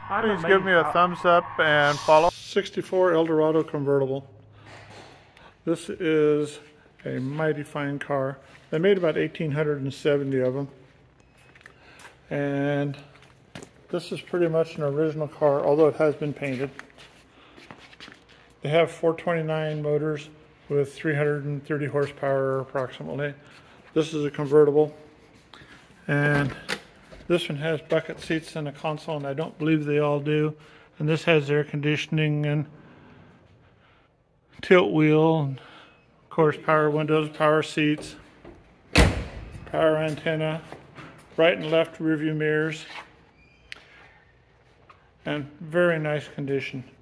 Please give me a thumbs up and follow. 64 El Dorado convertible. This is a mighty fine car. They made about 1,870 of them. And this is pretty much an original car, although it has been painted. They have 429 motors with 330 horsepower approximately. This is a convertible. And this one has bucket seats in the console, and I don't believe they all do. And this has air conditioning and tilt wheel, and of course power windows, power seats, power antenna, right and left rear view mirrors, and very nice condition.